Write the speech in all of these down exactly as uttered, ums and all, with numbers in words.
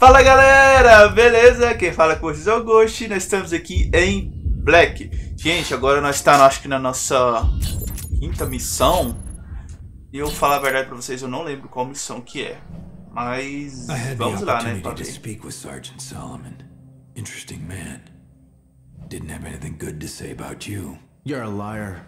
Fala galera, beleza? Quem fala com vocês é o Ghost. Nós estamos aqui em Black. Gente, agora nós estamos, acho que na nossa quinta missão. E eu vou falar a verdade pra vocês, eu não lembro qual missão que é. Mas vamos lá, né? Pra ver. Speak with Sergeant Solomon. Interesting man. Didn't have anything good to say about you. You're a liar.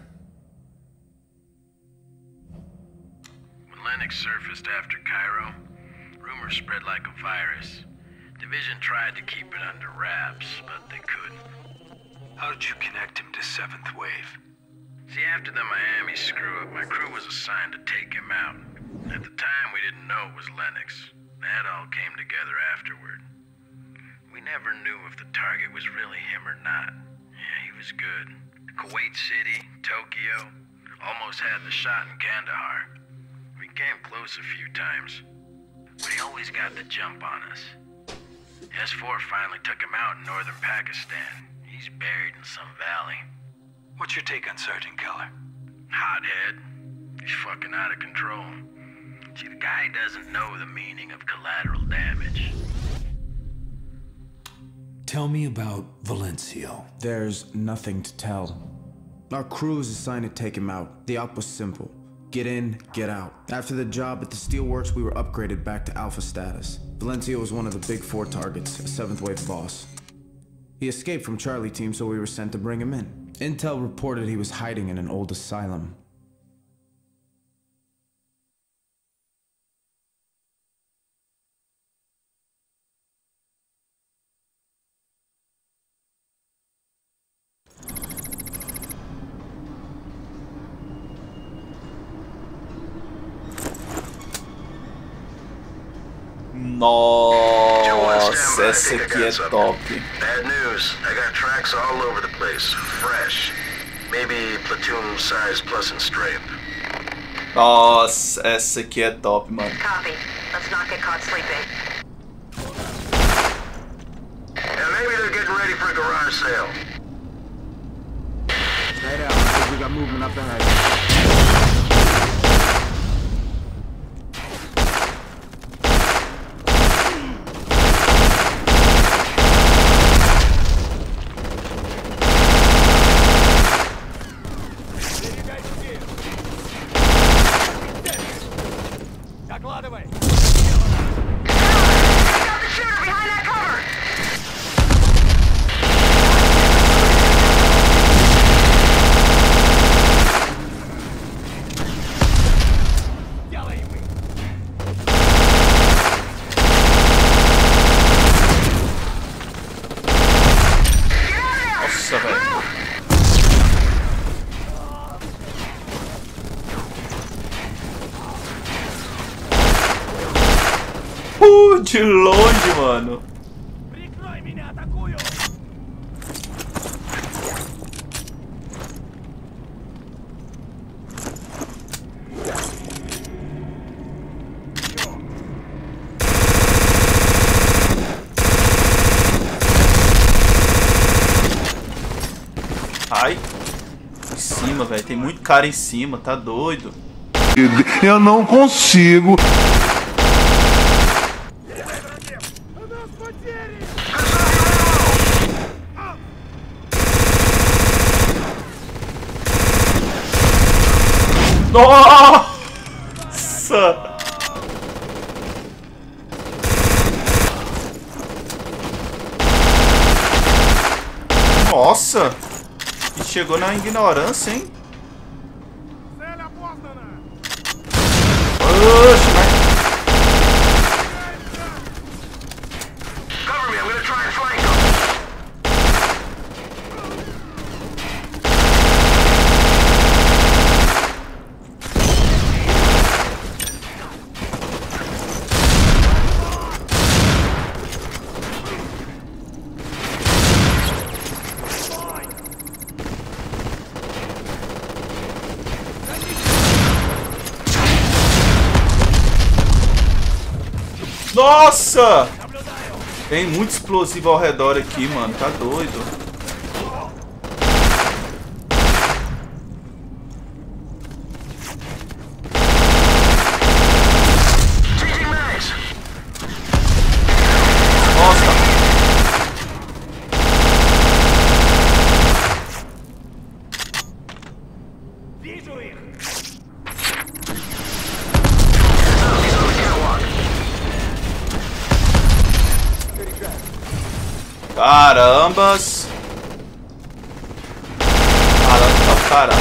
When Lennox surfaced after Cairo, rumors spread like a virus. Division tried to keep it under wraps, but they couldn't. How did you connect him to seventh Wave? See, after the Miami screw-up, my crew was assigned to take him out. At the time, we didn't know it was Lennox. That all came together afterward. We never knew if the target was really him or not. Yeah, he was good. Kuwait City, Tokyo, almost had the shot in Kandahar. We came close a few times, but he always got the jump on us. S four finally took him out in northern Pakistan. He's buried in some valley. What's your take on Sergeant Keller? Hothead. He's fucking out of control. See, the guy doesn't know the meaning of collateral damage. Tell me about Valencio. There's nothing to tell. Our crew was assigned to take him out. The op was simple. Get in, get out. After the job at the Steelworks, we were upgraded back to Alpha status. Valencio was one of the big four targets, a seventh Wave boss. He escaped from Charlie Team, so we were sent to bring him in. Intel reported he was hiding in an old asylum. Nossa, essa aqui é top. Bad news. I got tracks all over the place. Fresh. Maybe platoon size plus in strength. Nossa, essa aqui é top, mano. Copy. Let's not get caught sleeping. And maybe they're getting ready for a garage sale. Stay down, we got movement up ahead. Nossa, velho. Uh, de longe, mano. Ai, em cima, velho. Tem muito cara em cima, tá doido. Eu não consigo. Nossa! Nossa! E chegou na ignorância, hein? Oxe, mas... Cover me, I'm gonna try and flank them. Nossa! Tem muito explosivo ao redor aqui, mano. Tá doido. Carambas. Caramba, caramba.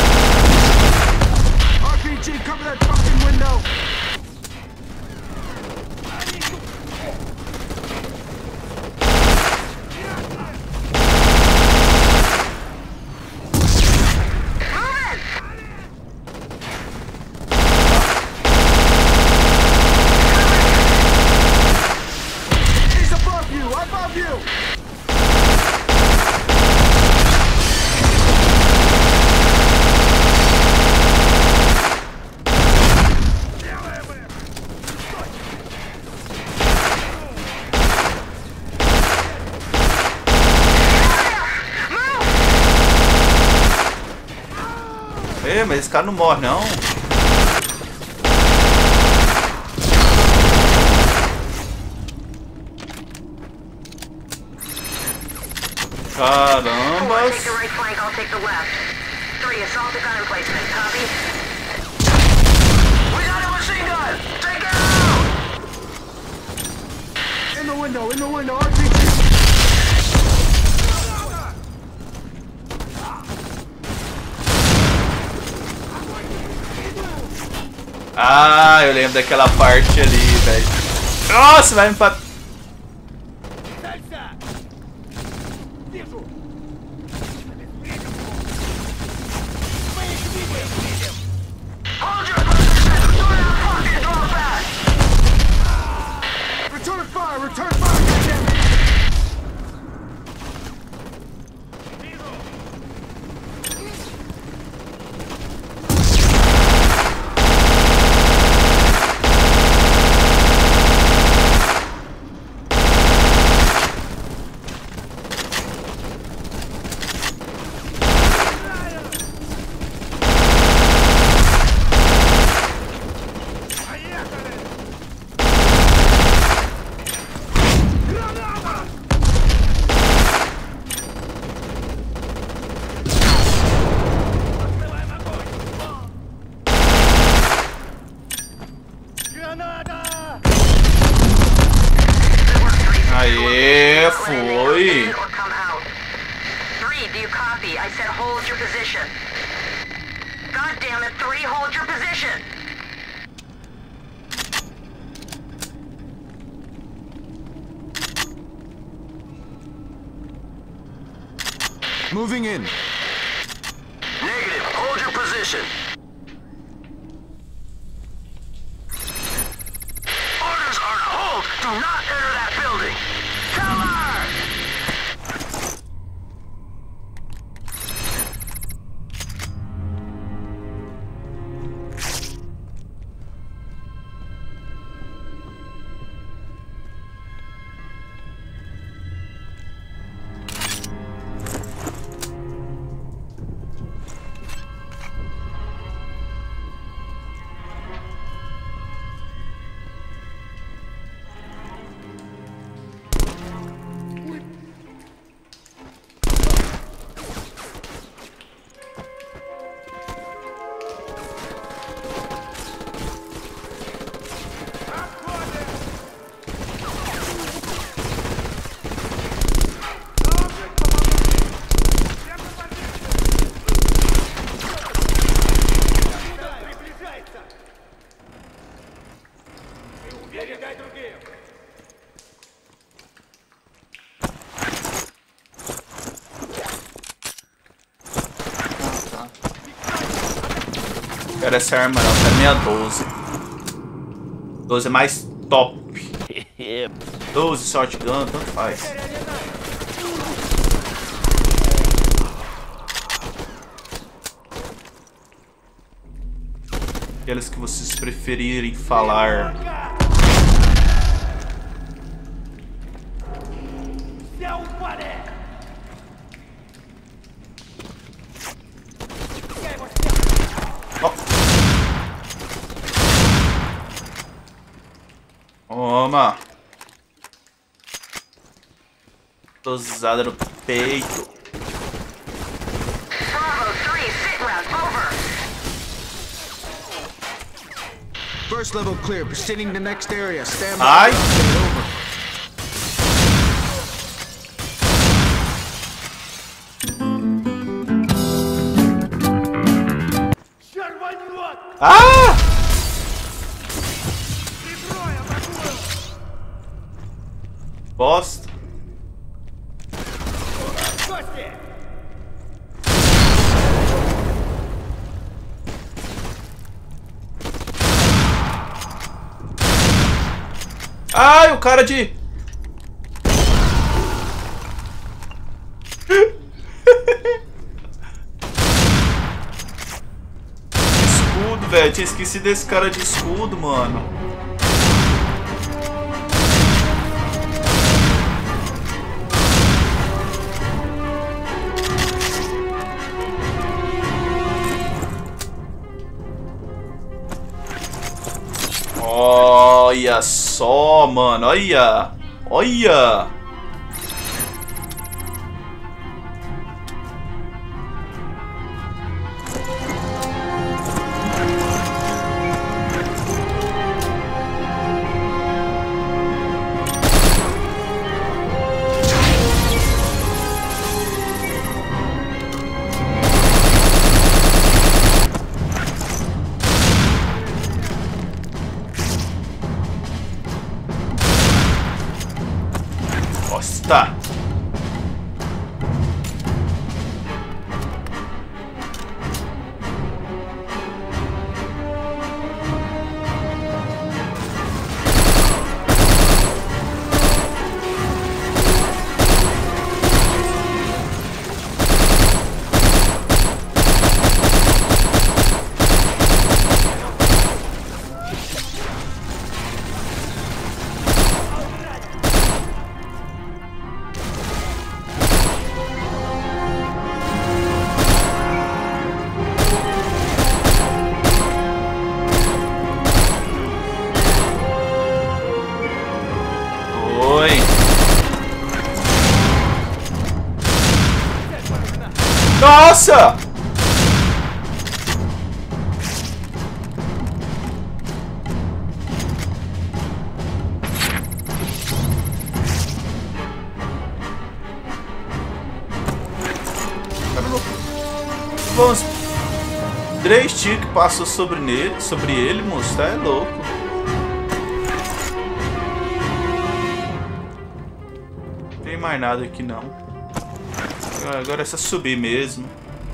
R P G, cover that fucking window! He's above you! Above you! Ei, mas esse cara não morre, não. Caramba. Take the right flank, I'll take the left. Three, assault the gun emplacement. Copy? We got a machine gun! Take it out! In the window, in the window, R P G! Ah, eu lembro daquela parte ali, velho. Nossa, vai me pat... Hold your position! Do not fucking draw back! Return fire! Return fire! Goddamn it! Aê, foi. Or come out. Three, do you copy? I said hold your position. God damn it, three, hold your position! Moving in. Negative. Hold your position. Orders are to hold. Do not enter that building. Cover! Quero essa arma não, quero minha doze. doze é mais top. doze shotgun, tanto faz. Aqueles que vocês preferirem falar. Toma! Dosada no peito. Bravo three, sit rep, over. First level clear. Proceeding to next area. Stand by. Ai! Over. Ah! Bosta. Ai, o cara de... Escudo, velho. Tinha esquecido desse cara de escudo, mano. Olha só, mano. Olha. Olha. Tá. Nossa! Vamos. Três tiros que passou sobre ele, sobre ele, moço, tá é louco. Não tem mais nada aqui não. Agora é só subir mesmo.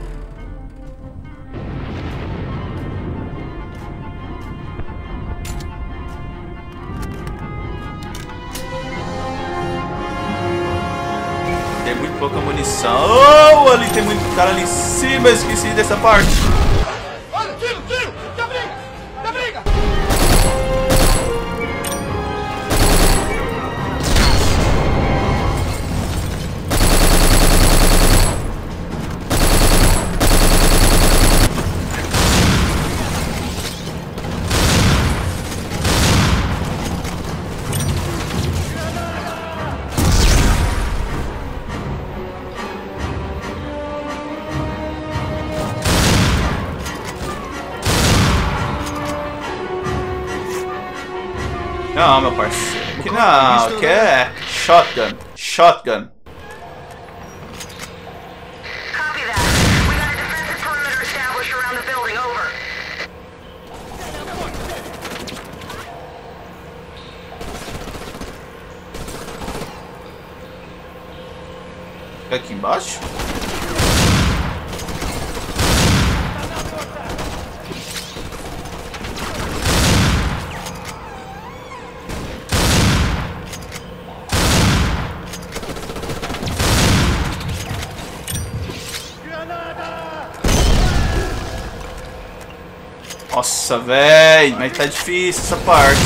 Tem muito pouca munição. Oh, ali tem muito cara ali em cima. Eu esqueci dessa parte. Olha, tiro, tiro! Da briga! Da briga! Não, meu parceiro. Que não, que é shotgun. Shotgun. Copy that. We got a defensive perimeter established around the building. Over. Aqui embaixo? Nossa, véi, mas tá difícil essa parte.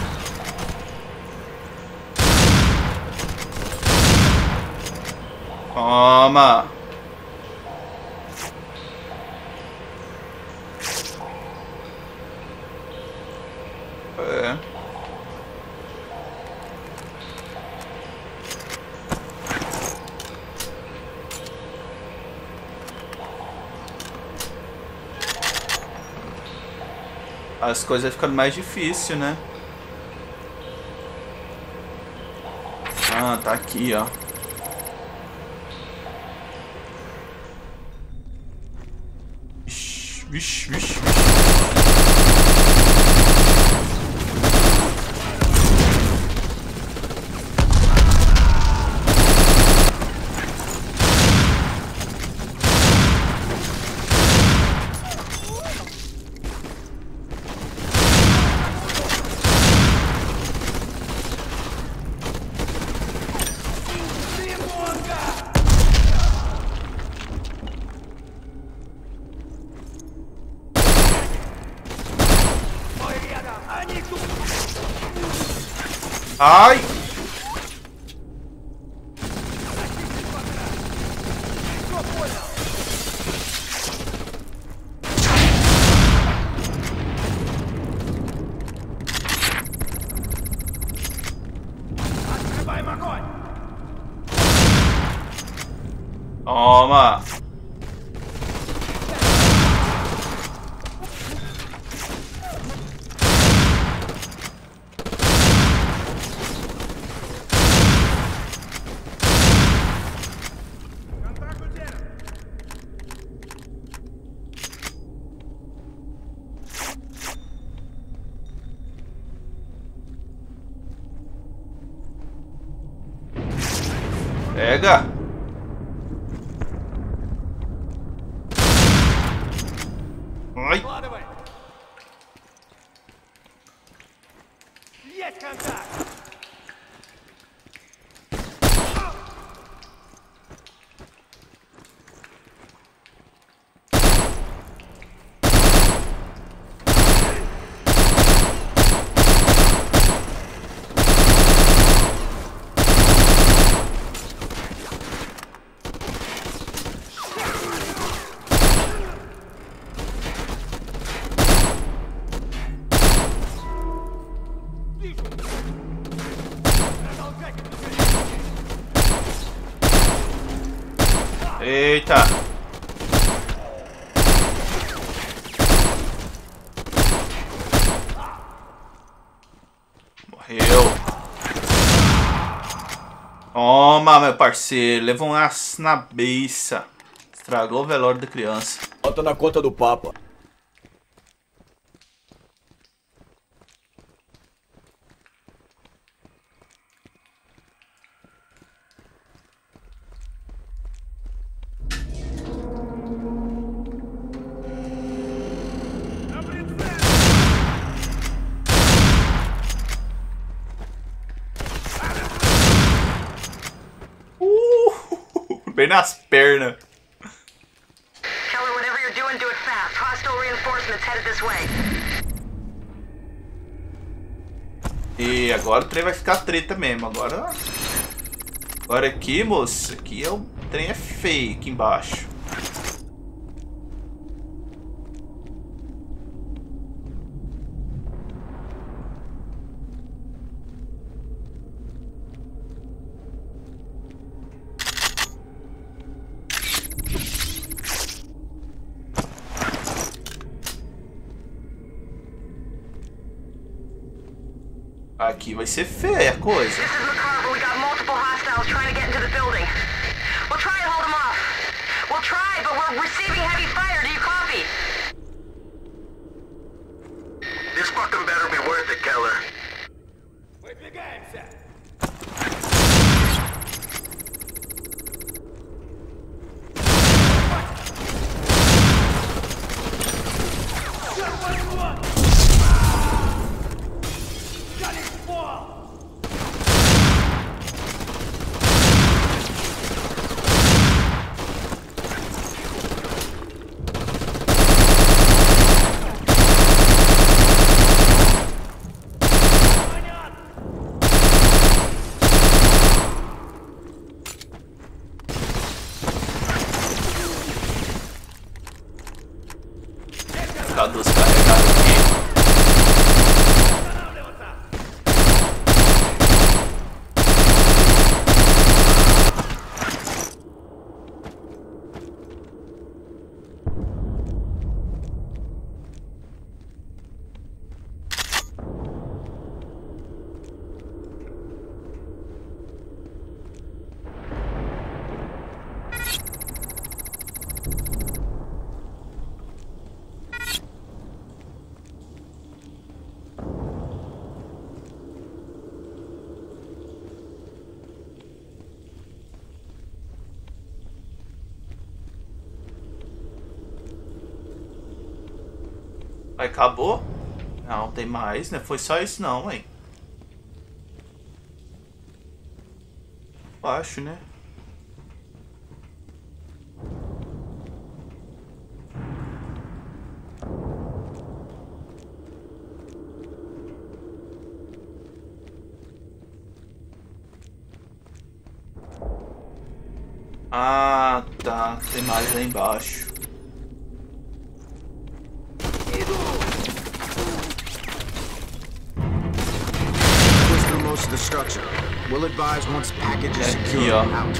Toma. É. As coisas vão ficando mais difíceis, né? Ah, tá aqui, ó. Vixe, vixe, vixe. Ai! Toma! Pega! Ai! Есть контакт! Eita! Morreu! Toma, meu parceiro! Levou um aço na beiça! Estragou o velório da criança. Bota na conta do Papa. Bem nas pernas. Keller, whatever you're doing, do it fast. Hostile reinforcements headed this way. E agora o trem vai ficar treta mesmo. Agora. Agora aqui, moço. Aqui é o trem é feio aqui embaixo. Aqui vai ser feia a coisa. This is McCarver. We got multiple hostiles trying to get into the building. We'll try and hold them off. We'll try, but we're receiving heavy fire. Do you copy? This fucking better be worth it, Keller. Dos carregados aqui. Aí acabou? Não, tem mais, né? Foi só isso não, hein? Eu acho, né? Ah, tá. Tem mais lá embaixo. Push through most of the structure. We'll advise once package is Aqui, secure. ó. Out.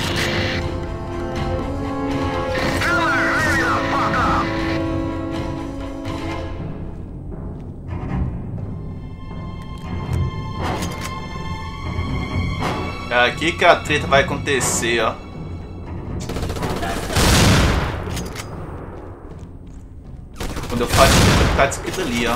É aqui que a treta vai acontecer, ó. Quando eu faço, tem que ficar descrito ali, ó.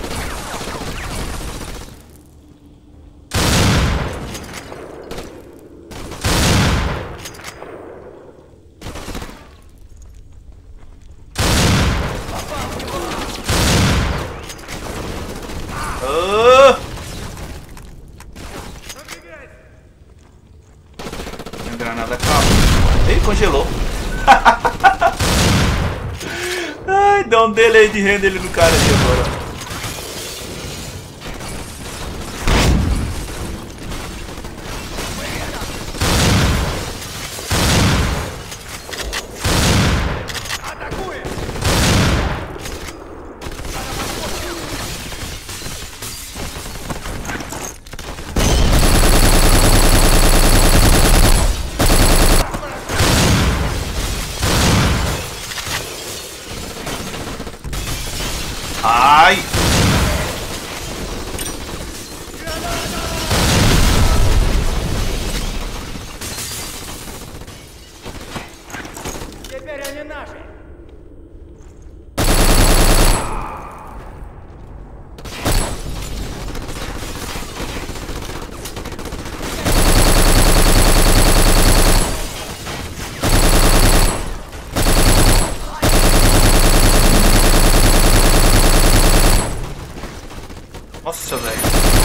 Oh! Minha granada acabou. Ele congelou. Ai, dá um delay de renda ele no cara ali agora. Ai! Теперь они наши. Nossa, velho.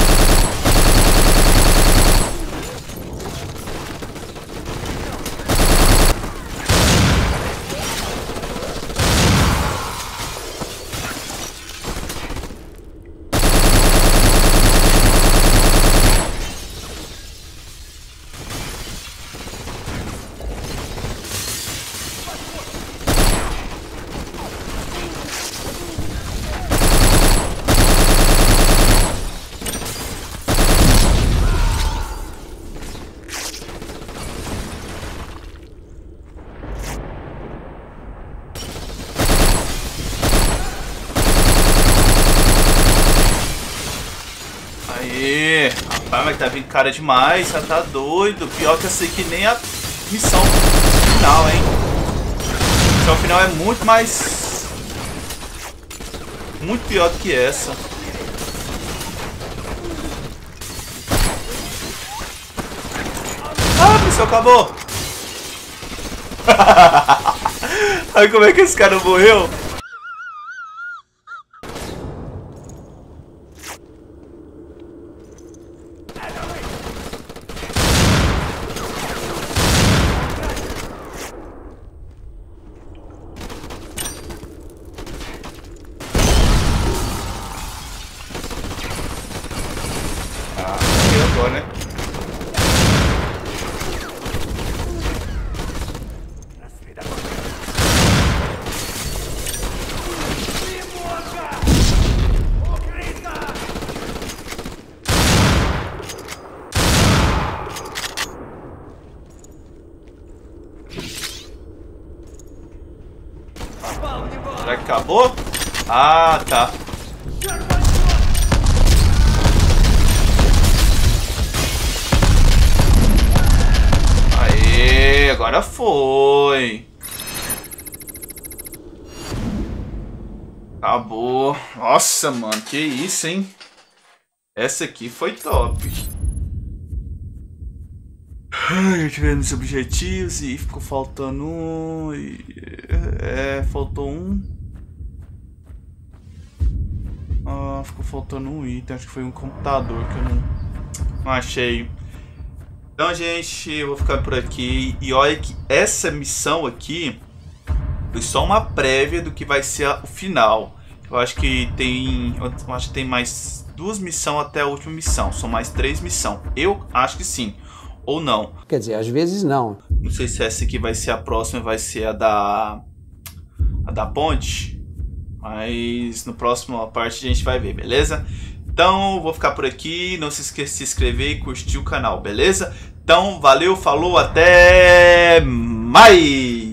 Aê! Rapaz, mas tá vindo cara demais, já tá doido. Pior que essa aqui nem a missão final, hein? A missão final é muito mais... muito pior do que essa. Ah, a missão acabou! Olha como é que esse cara morreu. Ah, morreu agora, né? Será que acabou? Ah, tá. Aê, agora foi. Acabou. Nossa, mano, que isso, hein? Essa aqui foi top. Ai, tivemos objetivos e ficou faltando um. E... é, faltou um. Ah, ficou faltando um item. Acho que foi um computador que eu não, não achei. Então, gente, eu vou ficar por aqui. E olha que essa missão aqui foi só uma prévia do que vai ser o final. Eu acho que tem. Eu acho que tem mais duas missões até a última missão. São mais três missões. Eu acho que sim. Ou não. Quer dizer, às vezes não. Não sei se essa aqui vai ser a próxima, vai ser a da a da ponte, mas no próximo parte a gente vai ver, beleza? Então vou ficar por aqui, não se esqueça de se inscrever e curtir o canal, beleza? Então valeu, falou, até mais!